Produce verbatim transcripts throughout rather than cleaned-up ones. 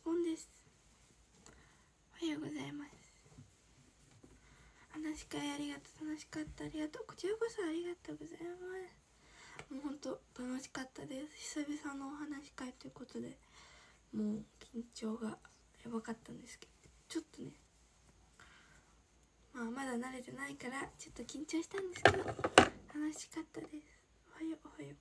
ポンです。おはようございます。話し会ありがとう。楽しかった。ありがとう。こちらこそありがとうございます。もうほんと楽しかったです。久々のお話し会ということで、もう緊張がやばかったんですけど、ちょっとね、まあまだ慣れてないからちょっと緊張したんですけど、楽しかったです。おはようおはよう。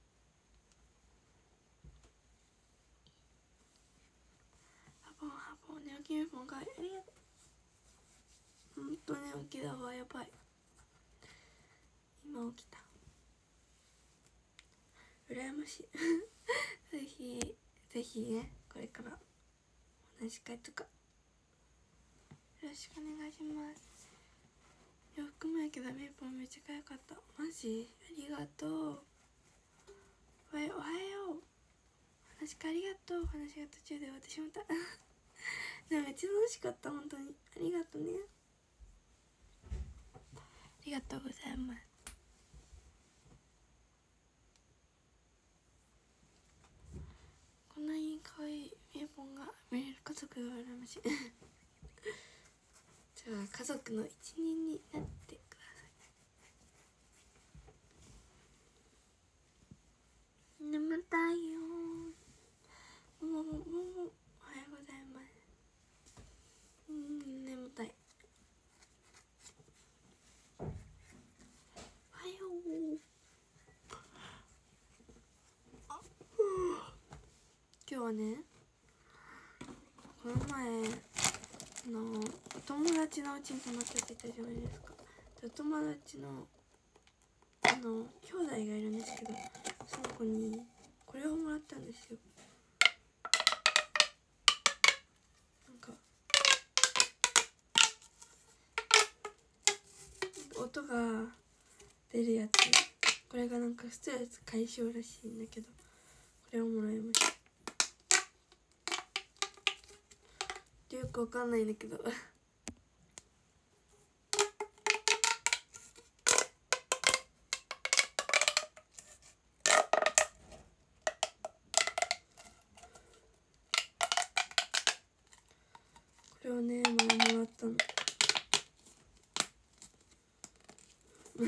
ハポンハポン、寝起きメポンかわいい。ありがとう。ほんと寝起きだわ、やばい。今起きた。羨ましい。ぜひぜひね、これからお話し会とかよろしくお願いします。洋服もやけどメーポンめっちゃ可愛かった。マジありがとう。おはようおはよう。話し会ありがとう。話が途中で私もたでもめっちゃ楽しかった。本当にありがとうね。ありがとうございます。こんなに可愛いメーポンが見れる家族が羨ましい。じゃあ家族の一員になってください。眠たいよー。もももももおはようございます。うん、眠たい。おはよう。今日はね、この前のお友達のうちに泊まってってたじゃないですか。お友達のあの兄弟がいるんですけど、その子にこれをもらったんですよ。なんか音が出るやつ、これがなんかストレス解消らしいんだけど、これをもらいました。よくわかんないんだけどこれをね、前もらったの。い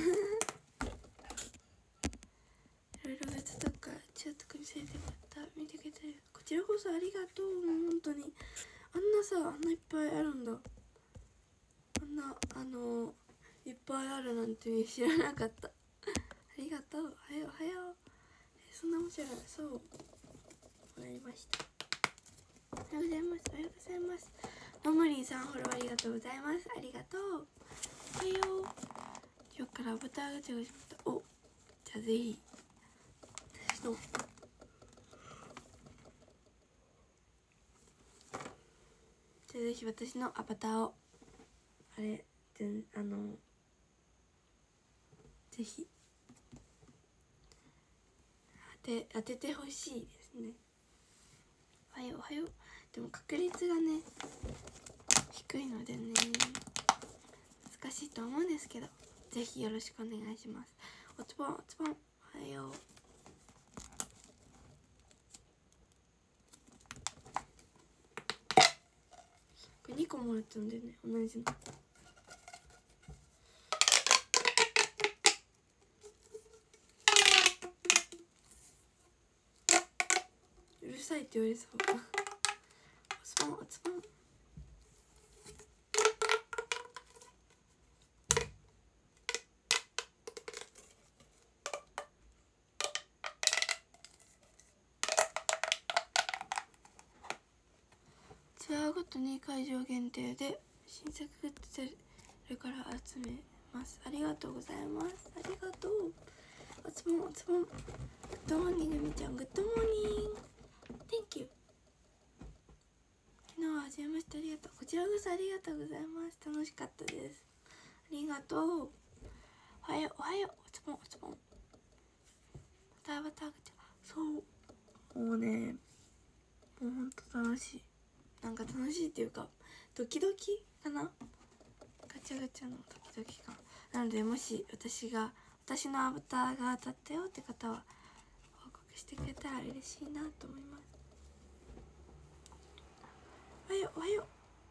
ろいろ別とかチャットか見せてもらった。見てくれてこちらこそありがとう。もう本当にあんなさ、あんないっぱいあるんだ。あんなあのいっぱいあるなんて知らなかった。ありがとう。おはようおはよう。えそんな面白い。そうもらいました。おはようございます。おはようございます。ノムリンさんフォローありがとうございます。ありがとう。おはよう。今日からアバターガチャが始まった。お、じゃあぜひ私のじゃあぜひ私のアバターをあれであのぜひ当て当ててほしいですね。おはようおはよう。でも確率がね低いのでね難しいと思うんですけど、ぜひよろしくお願いします。おつぼんおつぼん、おはよう。これにこもらったんでね、同じの。うるさいって言われそう。おつぼんおつぼん。ツアーごとに会場限定で新作グッズ出るから集めます。ありがとうございます。ありがとう。おつぼんおつぼん。グッドモーニングみちゃん、グッドモーニング。Thank you。昨日ははじめまして、ありがとう。こちらこそありがとうございます。楽しかったです。ありがとう。おはようおはよう。おつぼんおつぼん。またまたガチャ。そう。もうね、もうほんと楽しい。なんか楽しいっていうかドキドキかな。ガチャガチャのドキドキ感なので、もし私が私のアバターが当たったよって方は報告してくれたら嬉しいなと思います。 おはようおはよう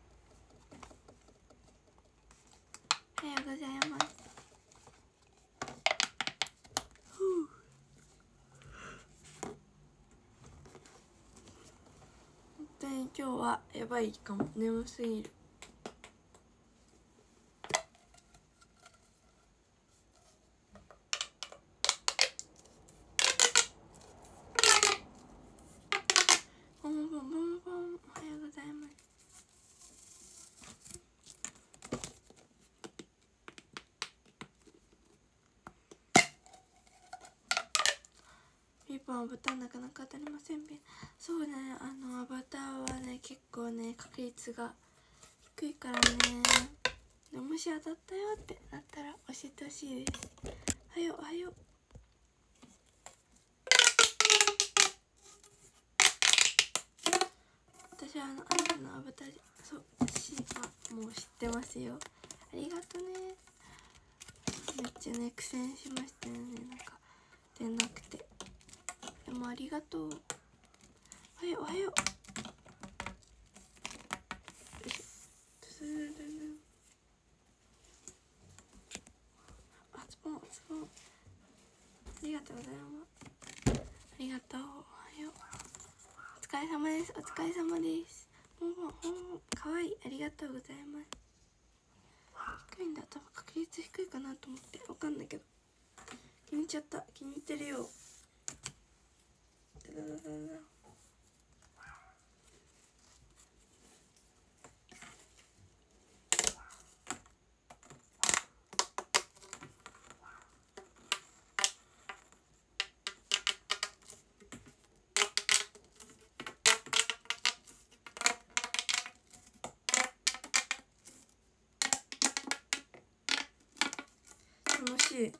おはようございます。ふう本当に今日はやばいかも、眠すぎる。ボンボンボンボン、おはようございます。ピーポンアバターなかなか当たりませんべ。そうね、あのアバターはね結構ね確率が低いからね。でももし当たったよってなったら教えてほしいです。おはようおはよう。私はあのあなたのアバターで、そう私はもう知ってますよ。ありがとね。めっちゃね苦戦しましたよね、なんか出なくて。でもありがとう。おはようおはよう。あズボンズボン、ありがとうございます。ありがとう。おはよう。お疲れ様です。お疲れ様です。ほんほんほんほん、かわいい。ありがとうございます。低いんだ、多分確率低いかなと思って。わかんないけど気に入っちゃった。気に入ってるよ。だだだだだ。楽しい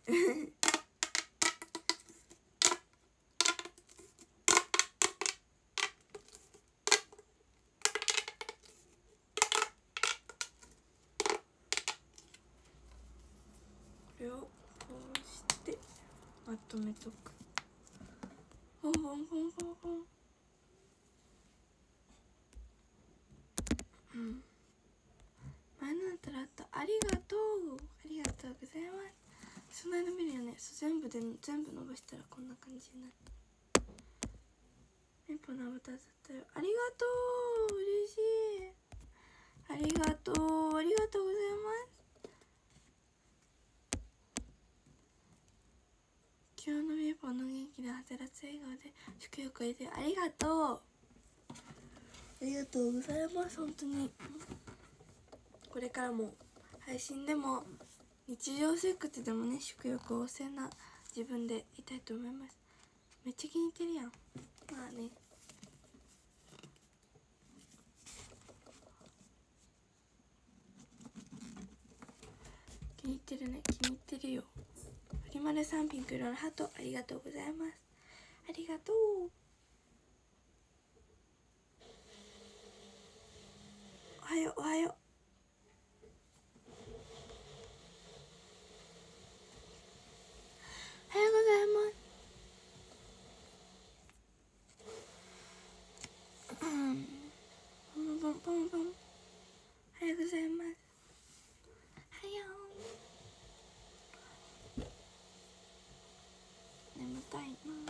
これをこうしてまとめとく。ほんほんほんほんほん。うん、前のだったらあった。ありがとうありがとうございます。そんなに伸びるよね。全部で全部伸ばしたらこんな感じになる。ピンポンのアバターだったよ。ありがとう、嬉しい。ありがとうありがとうございます。今日のピンポンの元気ではつらつ笑顔で祝福を得てありがとうありがとうございます。本当にこれからも配信でも日常生活でもね食欲旺盛な自分でいたいと思います。めっちゃ気に入ってるやん。まあね、気に入ってるね、気に入ってるよ。フリマルさんピンク色のハートありがとうございます。ありがとう。おはようおはよう。おはようございます。うん、ポンポンポンポン。おはようございます。おはよう。眠たいな。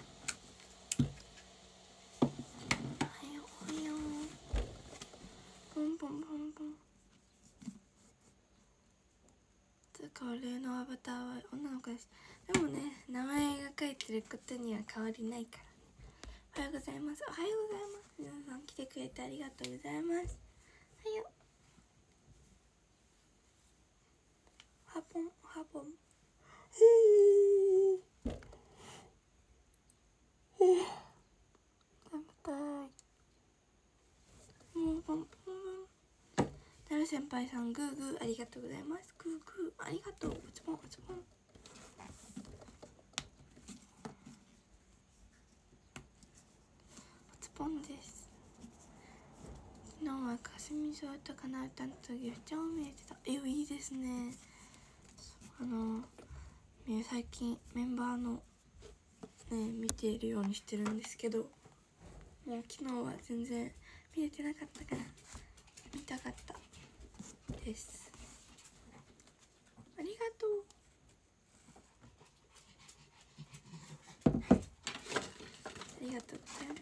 おはようおはよう。ポンポンポンポン。つか俺のアバターは女の子です。でもね、名前が書いてることには変わりないからね。おはようございます。おはようございます。皆さん来てくれてありがとうございます。おはよう。おはぽんおはぽん。眠たい。もうポンポンポン。なる先輩さんグーグーありがとうございます。グーグーありがとう。おつぽんおつぽん。おつぽんです。昨日はかすみそうとかな歌の時ふちゃを見えてた。えいいですね。あの最近メンバーのね見ているようにしてるんですけど、もう昨日は全然見れてなかったかな。見たかったです。ありがとう。ありがとうございます。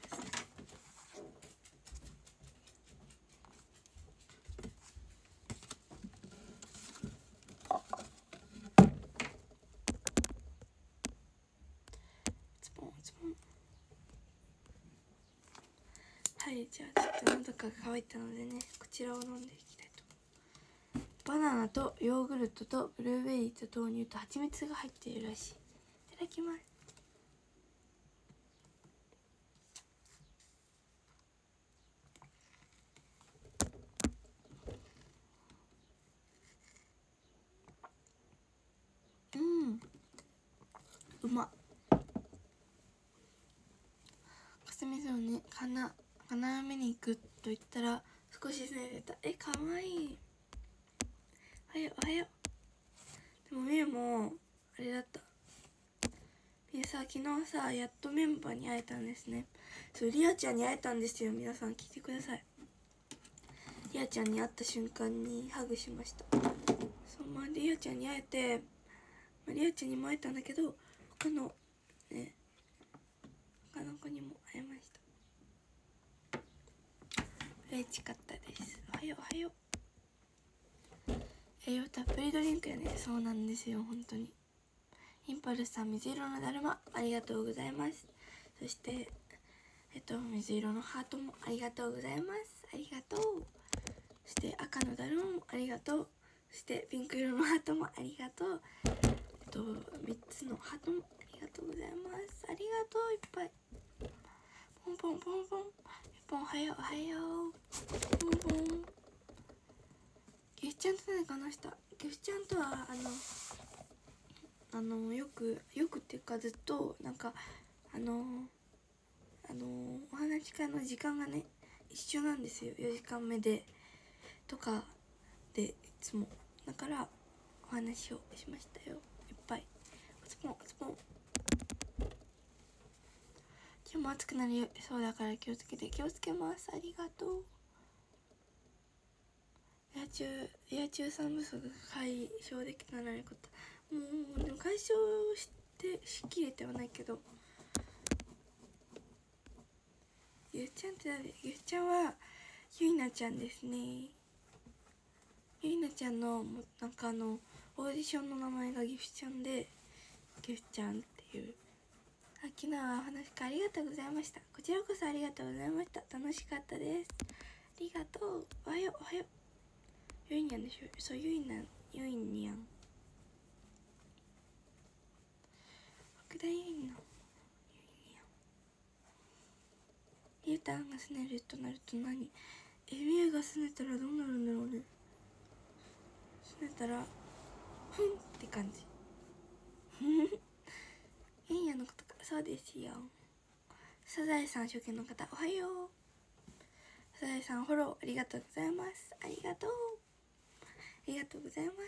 ズボンズボン。はい、じゃあちょっと喉が渇いたのでね、こちらを飲んでいきたいと。バナナとヨーグルトとブルーベリーと豆乳と蜂蜜が入っているらしい。いただきます。うん、うまっ。かすみさんね、花花見に行くと言ったら少しすねてた。え、かわいい。おはようおはよう。でもみゆもあれだった。みゆさ、昨日さ、やっとメンバーに会えたんですね。そう、リアちゃんに会えたんですよ。皆さん聞いてください。リアちゃんに会った瞬間にハグしました。そう、まあ、リアちゃんに会えて、まあ、リアちゃんにも会えたんだけど、他のね、他の子にも会えました。嬉しかったです。おはようおはよう。栄養たっぷりドリンクやね。そうなんですよ、本当に。インパルスさん、水色のだるまありがとうございます。そしてえっと水色のハートもありがとうございます。ありがとう。そして赤のだるまもありがとう。そしてピンク色のハートもありがとう。えっとみっつのハートもありがとうございます。ありがとう。いっぱいポンポンポンポンポン。おはようおはよう。ポンポン。ギフちゃんと何か話した。ギフちゃんとはあのあのよくよくっていうかずっとなんかあのあのお話し会の時間がね一緒なんですよ。よじかんめでとかでいつもだからお話をしましたよ。いっぱい。おつぽんおつぽん。今日も暑くなりそうだから気をつけて。気をつけます。ありがとう。エア中エア中酸不足解消できたらよかった。もうでも解消してしきれてはないけど、ゆうちゃんって誰？ゆうちゃんはゆいなちゃんですね。ゆいなちゃんのなんかあのオーディションの名前がギフちゃんで、ギフちゃんっていう。あ、昨日はお話会ありがとうございました。こちらこそありがとうございました。楽しかったです。ありがとう。おはようおはよう。ゆいにゃんでしょ。そう、ゆいなゆいにゃん。奥田ゆいのゆいにゃん。ゆうたんがすねるとなると何？え、みゆがすねたらどうなるんだろうね。すねたらふんって感じ。ゆいにゃんのことか。そうですよ。サザエさん初見の方、おはよう。サザエさんフォローありがとうございます。ありがとう。ありがとうございます。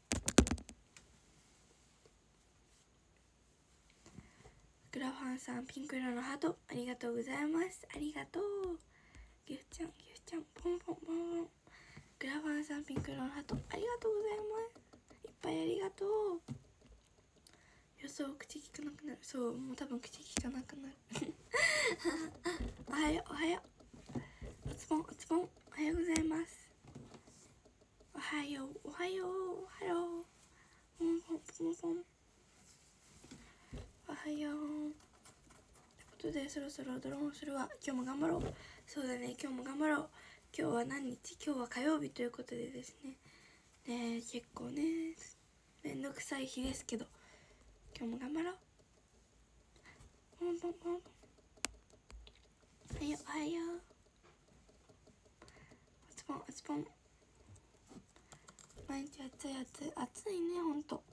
グラファンさんピンク色のハートありがとうございます。ありがとう。ギフちゃんギフちゃんポンポンポンポン。グラファンさんピンク色のハートありがとうございます。いっぱいありがとう。予想口聞かなくなる。そう、もう多分口聞かなくなる。おはようおはよう。おつぽんおつぽん。おはようございます。おはようおはよう。ハロー。ポンポンポンポン。おはよう。ということでそろそろドローンするわ。今日も頑張ろう。そうだね、今日も頑張ろう。今日は何日？今日は火曜日ということでですね。ねえ、結構ねめんどくさい日ですけど、今日も頑張ろう。ポンポンポン。おはようおはよう。おつぽんおつぽん。毎日暑い暑い暑いね、ほんと。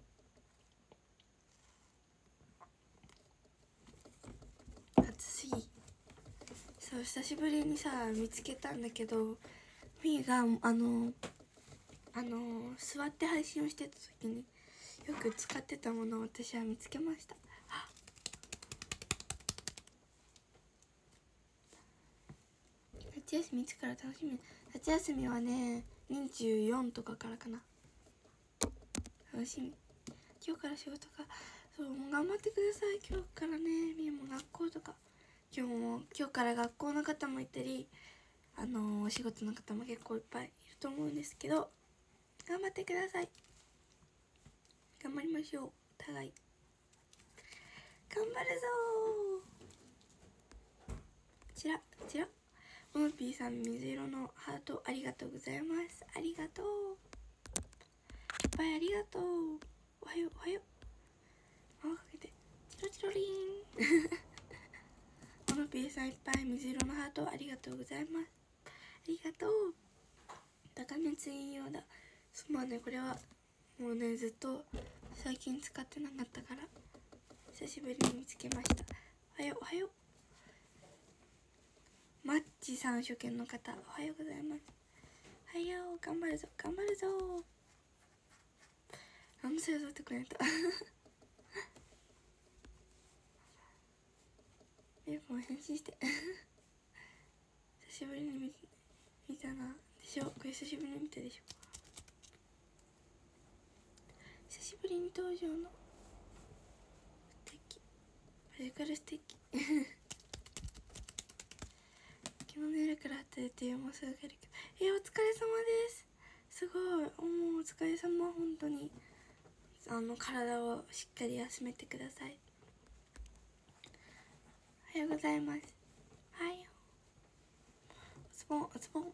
暑すぎ。そう、久しぶりにさ見つけたんだけど、みーがあのあの座って配信をしてた時によく使ってたものを私は見つけました。 夏休みいつから楽しみ？夏休みはねにじゅうよんとかからかな。楽しみ。今日から仕事か。そう、もう頑張ってください。今日からね、みんなも学校とか、今日も今日から学校の方もいたり、あのー、お仕事の方も結構いっぱいいると思うんですけど、頑張ってください。頑張りましょう。お互い頑張るぞー。こちらこちらモノピーさん、水色のハートありがとうございます。ありがとう、いっぱいありがとう。おはようおはよう。魔をかけてチロチロリーンモノピーさん、いっぱい水色のハートありがとうございます。ありがとう。高熱引用だ。そう、まあね、これはもうねずっと最近使ってなかったから久しぶりに見つけました。おはようおはよう。マッチさん初見の方、おはようございます。おはよう、頑張るぞ頑張るぞ。なんでそれぞってくれたメイプも返信して久しぶりに 見, 見たなでしょ。これ久しぶりに見たでしょ。久しぶりに登場の素敵、マジカル素敵昨日寝るからって言ってもうすぐ帰るけど、えー、お疲れ様です。すごい、もうお疲れ様。本当にあの体をしっかり休めてください。おはようございます。おはよう。おつぼんおつぼん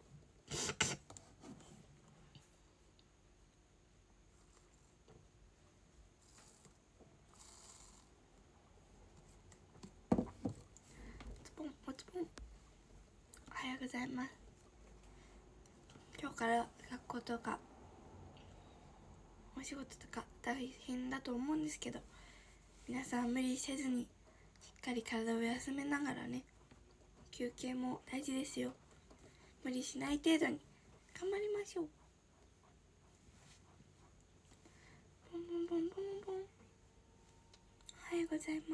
おつぼんおつぼん。おはようございます。今日から学校とかお仕事とか大変だと思うんですけど、皆さん無理せずにしっかり体を休めながらね、休憩も大事ですよ。無理しない程度に頑張りましょう。ボンボンボンボンボン。おはようございます。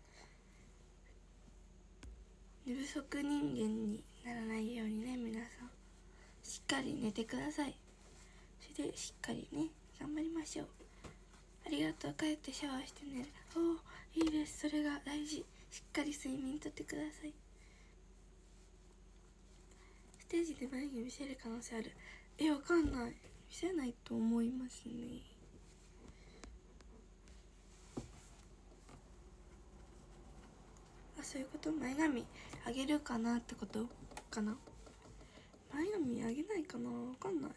寝不足人間にならないようにね、皆さんしっかり寝てください。それでしっかりね頑張りましょう。ありがとう。帰ってシャワーして寝る。おお、いいです。それが大事。しっかり睡眠とってください。ステージで眉毛見せる可能性ある？え、わかんない。見せないと思いますね。あ、そういうこと。前髪あげるかなってことかな。前髪あげないかな、わかんない。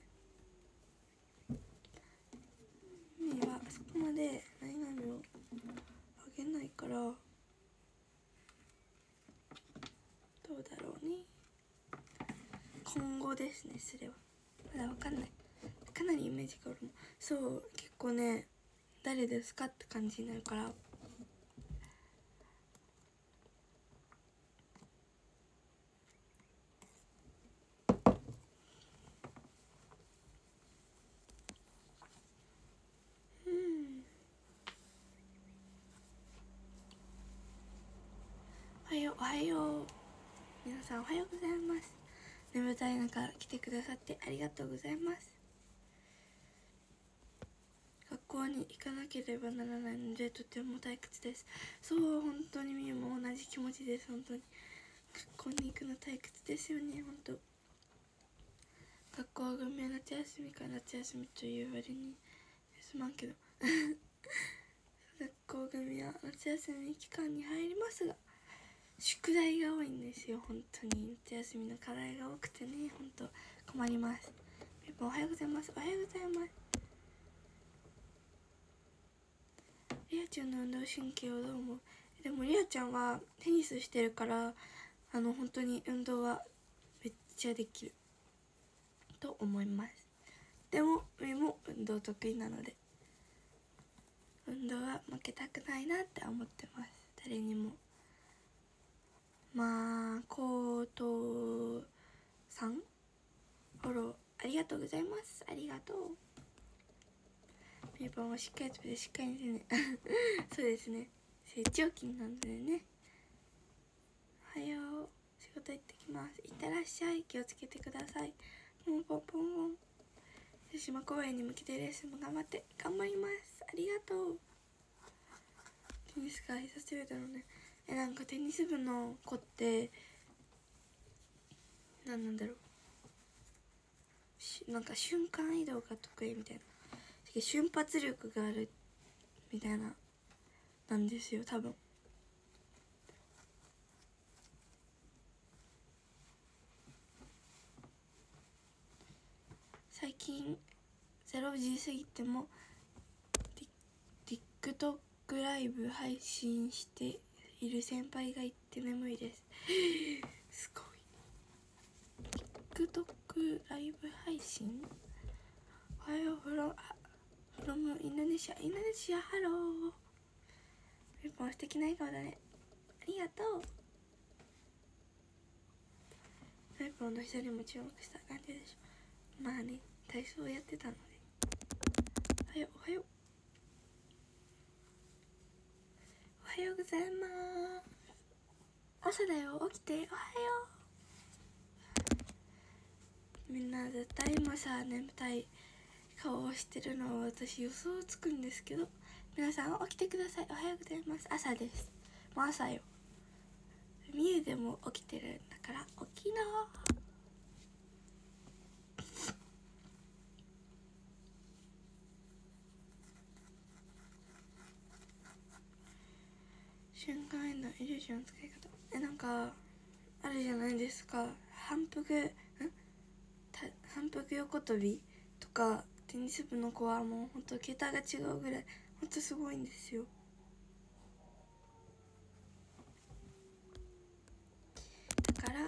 みーはそこまで前髪をあげないからどうだろうね。今後ですね、それはまだわかんない。かなりイメージがあるもん。そう、結構ね誰ですかって感じになるから。うんおはようおはよう。皆さんおはようございます。眠たい中来てくださってありがとうございます。学校に行かなければならないのでとても退屈です。そう、本当にみゆも同じ気持ちです。本当に学校に行くの退屈ですよね。本当学校組は夏休みから夏休みという割にすまんけど学校組は夏休み期間に入りますが宿題が多いんですよ。本当に夏休みの課題が多くてね、本当困ります。おはようございます。おはようございます。リアちゃんの運動神経はどう思う？でもリアちゃんはテニスしてるからあの本当に運動はめっちゃできると思います。でもみも運動得意なので運動は負けたくないなって思ってます。誰にも。まあコートさんフォローありがとうございます。ありがとう。ピーパーもしっかり食べてしっかり寝てねそうですね、成長期なのでね。おはよう。仕言ってきます。いってらっしゃい。気をつけてください。ポンポンポンポン。豊島公園に向けてレースも頑張って頑張ります。ありがとう。テニスが久しぶりだろうね。えなんかテニス部の子って何なんだろう、なんか瞬間移動が得意みたいな、瞬発力があるみたいななんですよ多分。最近ゼロじ過ぎても TikTok ライブ配信している先輩がいて眠いですすごい。 TikTok ライブ配信、おはようフロフロムインドネシアインドネシアハロー。ピンポン素敵な笑顔だね、ありがとう。ピンポンの人にも注目した感じでしょ。まあね、体操やってたので。おはようおはようおはようございます。朝だよ、起きて、おはよう。みんな絶対今さ眠たい顔をしてるのを私予想つくんですけど、皆さん起きてください。おはようございます。朝です。もう朝よ。みゆでも起きてるんだから起きな。瞬間へのイリュージョンの使い方、えなんかあるじゃないですか。反復ん反復横跳びとかテニス部の子はもうほんと桁が違うぐらいほんとすごいんですよ。だから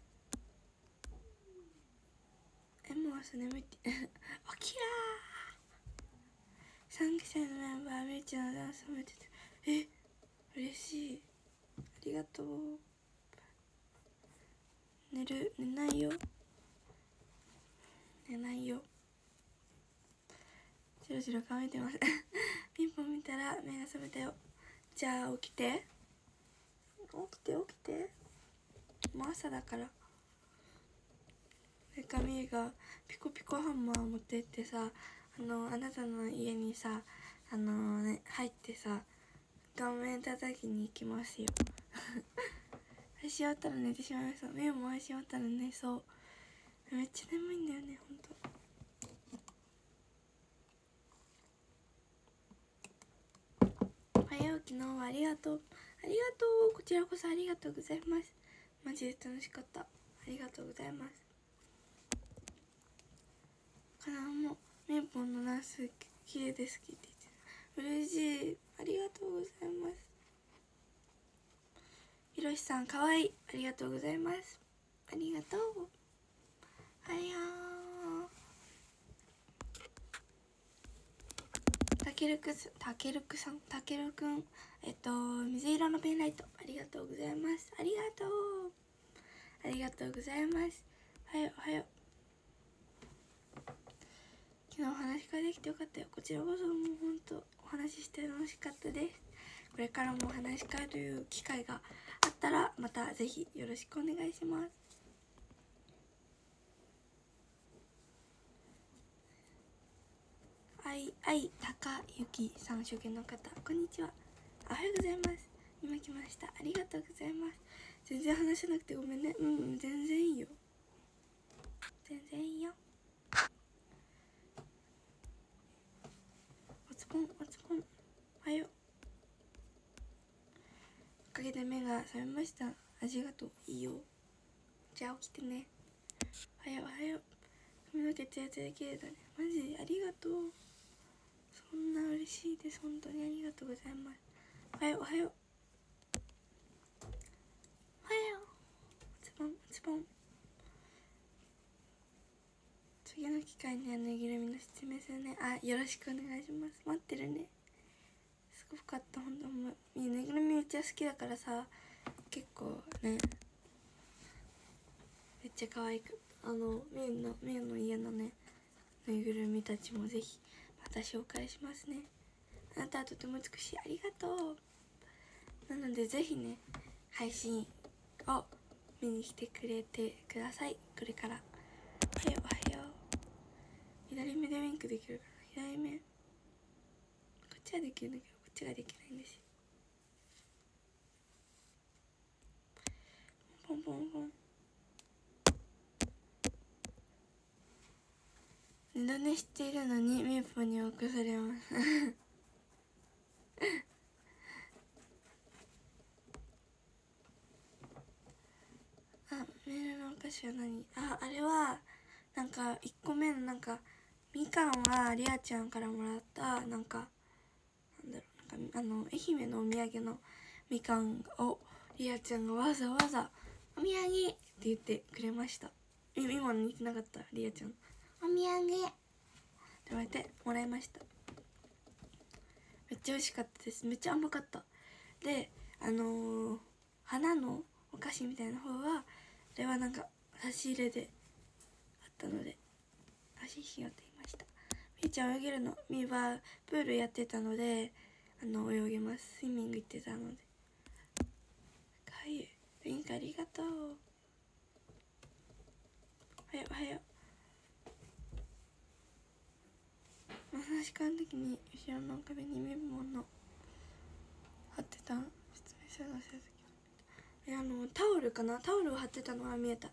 えもう朝眠いって起きらー。さんきせいのメンバーみーちゃんのダンスを見てて、え嬉しい、ありがとう。寝る寝ないよ寝ないよじろじろ顔見てますピンポン見たら目が覚めたよ。じゃあ起きて起きて起きて、もう朝だから。でかみがピコピコハンマー持ってってさ、あのあなたの家にさあのね入ってさ顔面叩きに行きますよ足終わったら寝てしまいそう。目も足終わったら寝そう。めっちゃ眠いんだよねほんと。早起きのありがとうありがとう。こちらこそありがとうございます。マジで楽しかった。ありがとうございます。かなもみんぽんのダンス綺麗ですって言って嬉しい、ありがとうございます。ひろしさんかわいい、ありがとうございます。ありがとう。はやー。たけるくすたけるくさんたけるくんえっと水色のペンライトありがとうございます。ありがとうありがとうございます。おはようおはよう。昨日お話ができてよかったよ。こちらこそもうほんとお話しして楽しかったです。これからもお話し会という機会があったらまたぜひよろしくお願いします。あいあいたかゆきさん初見の方こんにちは、おはようございます。今来ました、ありがとうございます。全然話せなくてごめんね。うん全然いいよ全然いいよ。おつぽんおつぽんおはよう。おかげで目が覚めました。ありがとう。いいよ。じゃあ起きてね。おはようおはよう。髪の毛ツヤツヤで綺麗だね。マジありがとう。そんな嬉しいです。本当にありがとうございます。おはようおはようおはよう。おつぽんおつぽん。次の機会にはぬいぐるみの説明するね。あ、よろしくお願いします。待ってるね。すごかった。ほんともうぬいぐるみめっちゃ好きだからさ、結構ねめっちゃ可愛く、あのみゆのみゆの家のねぬいぐるみたちもぜひまた紹介しますね。あなたはとても美しい、ありがとう。なのでぜひね配信を見に来てくれてください。これからおはようおはよう。左目でウィンクできるかな。左目こっちはできるんだけどこっちができないんですよ。ポンポンポン。二度寝しているのにみーぽんに起こされますあ、メールのお菓子は何？あ、あれはなんかいっこめのなんかみかんはりあちゃんからもらったなんかなんだろうなんかあの愛媛のお土産のみかんをりあちゃんがわざわざお土産って言ってくれました。今似てなかったりあちゃんお土産って言われてもらいました。めっちゃ美味しかったです。めっちゃ甘かった。であのー、花のお菓子みたいな方はあれはなんか差し入れであったので安心しようって言いました。みーちゃん泳げるの。みーはプールやってたのであの泳げます。スイミング行ってたので。かわいい。リンクありがとう。おはようおはよう。話し会の時に後ろの壁にメモの貼ってた説明書の成績、あのタオルかな、タオルを貼ってたのは見えた。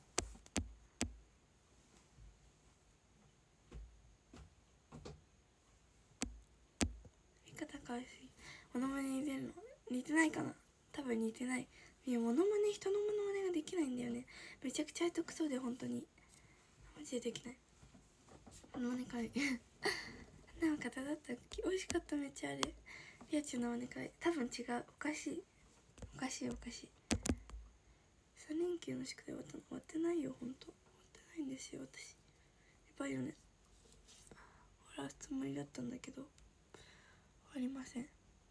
言い方かわいすぎ。モノマネ似てるの似てないかな。多分似てない。いやモノマネ人のモノマネができないんだよね。めちゃくちゃ下手くそで本当にマジでできない。モノマネかい何の方だったっけ。美味しかった。めっちゃあれリアチュのモノマネかい。多分違う。おかしいおかしいおかしい。さん連休の宿題終わったの？終わってないよ。ほんと終わってないんですよ私。やばいよね。終わらすつもりだったんだけど終わりません。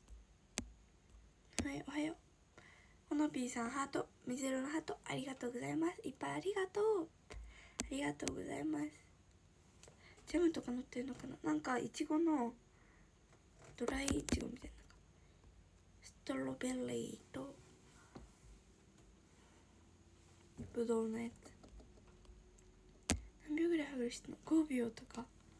はい、おはよう。ほのぴーさんハート、みずろのハートありがとうございます。いっぱいありがとうありがとうございます。ジャムとか乗ってるのかな。なんかいちごのドライいちごみたいな、ストロベリーとぶどうのやつ。何秒ぐらいハグるしてんの？ごびょうとか。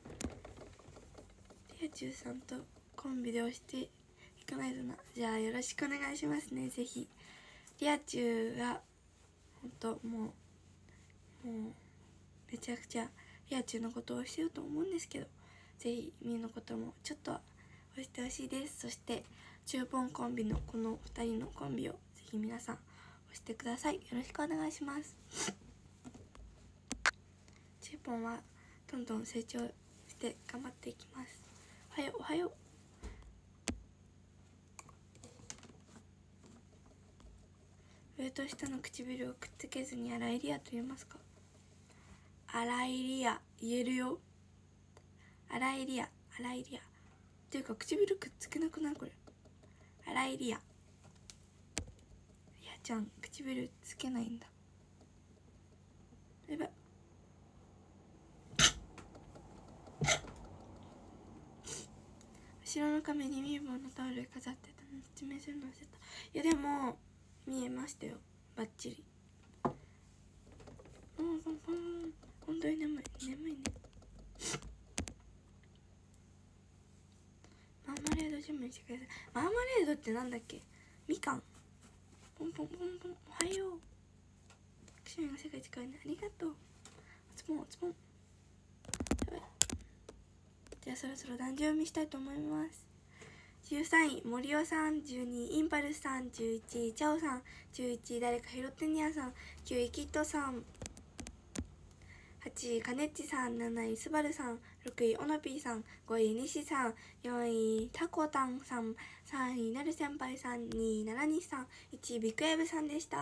リアチュウさんとコンビで押していかないとな。じゃあよろしくお願いしますね。ぜひリアチュウがほんともうもうめちゃくちゃリアチュウのことをしてると思うんですけど、ぜひみーのこともちょっと押してほしいです。そしてチューポンコンビのこのふたりのコンビをぜひ皆さん押してください。よろしくお願いします。チューポンはどんどん成長して頑張っていきます。おはようおはよう。上と下の唇をくっつけずにアライリアと言いますか。アライリア言えるよ。アライリアアライリアっていうか唇くっつけなくないこれ。アライリア。リアちゃん唇つけないんだ。やばい。後ろの壁にミーボンのタオル飾ってたの説明するの忘れた。いやでも見えましたよバッチリ。ポンポンポン。本当に眠い眠いね。マーマレード準備してください。マーマレードってなんだっけ。みかん。ポンポンポンポン。おはよう。くしみが世界一可愛いね。ありがとう。おつぽんおつぽん。やばい。じゃあそろそろ壇上読みしたいと思います。じゅうさんい森尾さん、じゅうにいインパルスさん、じゅういちいチャオさん、じゅういちい誰か拾ってにゃさん、きゅういキットさん、はちいかねっちさん、なないすばるさん、ろくいおのぴーさん、ごいにしさん、よんいたこたんさん、さんいなる先輩さん、にいななにしさん、いちいビッグエブさんでした。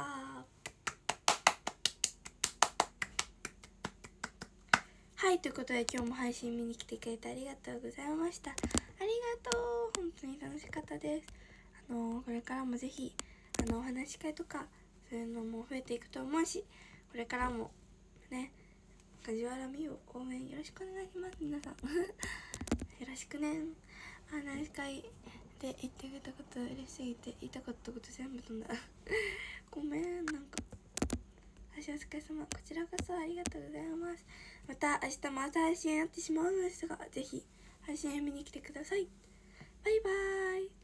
はい、ということで今日も配信見に来てくれてありがとうございました。ありがとう。本当に楽しかったです。あのー、これからもぜひあのお話し会とかそういうのも増えていくと思うし、これからもね梶原美を応援よろしくお願いします。皆さんよろしくね。お話し会で言ってくれたこと嬉しすぎて言いたかったこと全部飛んだごめん。なんか配信お疲れ様。こちらこそありがとうございます。また明日も朝配信やってしまうのですが、ぜひ配信見に来てください。バイバーイ。